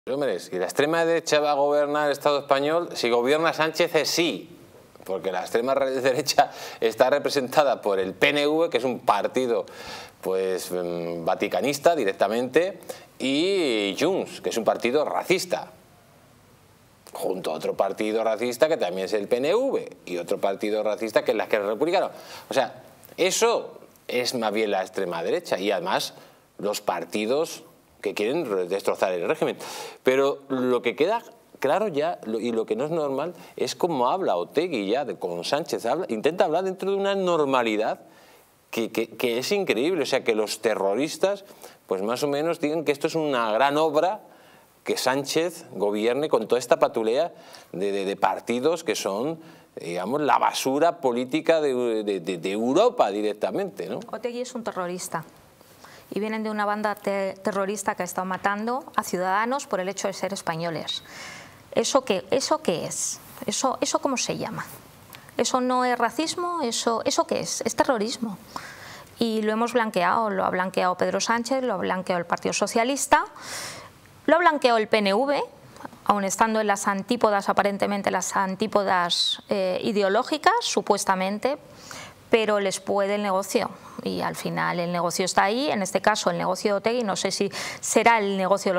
Hombre, si la extrema derecha va a gobernar el Estado español, si gobierna Sánchez es sí, porque la extrema derecha está representada por el PNV, que es un partido pues vaticanista directamente, y Junts, que es un partido racista, junto a otro partido racista que también es el PNV, y otro partido racista que es la Esquerra Republicana. O sea, eso es más bien la extrema derecha, y además los partidos que quieren destrozar el régimen. Pero lo que queda claro ya, y lo que no es normal, es cómo habla Otegi ya con Sánchez. Intenta hablar dentro de una normalidad que es increíble. O sea, que los terroristas, pues más o menos digan que esto es una gran obra, que Sánchez gobierne con toda esta patulea de partidos que son, digamos, la basura política de Europa directamente, ¿no? Otegi es un terrorista. Y vienen de una banda terrorista que ha estado matando a ciudadanos por el hecho de ser españoles. ¿Eso qué es? ¿Eso cómo se llama? ¿Eso no es racismo? ¿Eso qué es? Es terrorismo. Y lo hemos blanqueado, lo ha blanqueado Pedro Sánchez, lo ha blanqueado el Partido Socialista, lo ha blanqueado el PNV, aun estando en las antípodas, aparentemente las antípodas ideológicas, supuestamente, pero les puede el negocio y al final el negocio está ahí. En este caso el negocio de Otegi, no sé si será el negocio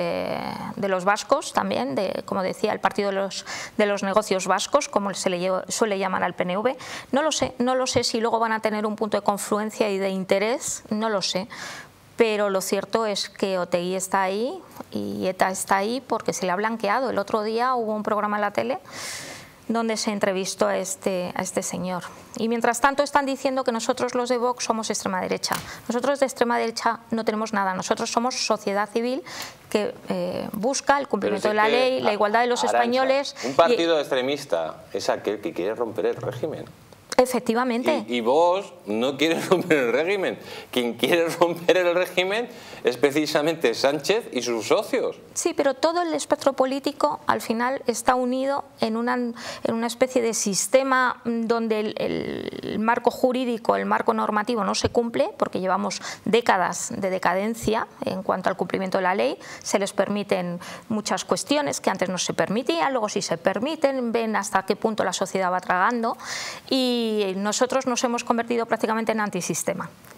de los vascos también, como decía, el partido de los negocios vascos, como se le suele llamar al PNV. No lo sé si luego van a tener un punto de confluencia y de interés, no lo sé. Pero lo cierto es que Otegi está ahí y ETA está ahí porque se le ha blanqueado. El otro día hubo un programa en la tele donde se entrevistó a este señor. Y mientras tanto están diciendo que nosotros los de Vox somos extrema derecha. Nosotros de extrema derecha no tenemos nada. Nosotros somos sociedad civil que busca el cumplimiento de la ley, la igualdad de los españoles. Un partido extremista es aquel que quiere romper el régimen. Efectivamente. Y vos no quieres romper el régimen. Quien quiere romper el régimen es precisamente Sánchez y sus socios. Sí, pero todo el espectro político al final está unido en una especie de sistema donde el marco jurídico, el marco normativo no se cumple, porque llevamos décadas de decadencia en cuanto al cumplimiento de la ley. Se les permiten muchas cuestiones que antes no se permitían, luego sí se permiten, ven hasta qué punto la sociedad va tragando, y nosotros nos hemos convertido prácticamente en antisistema.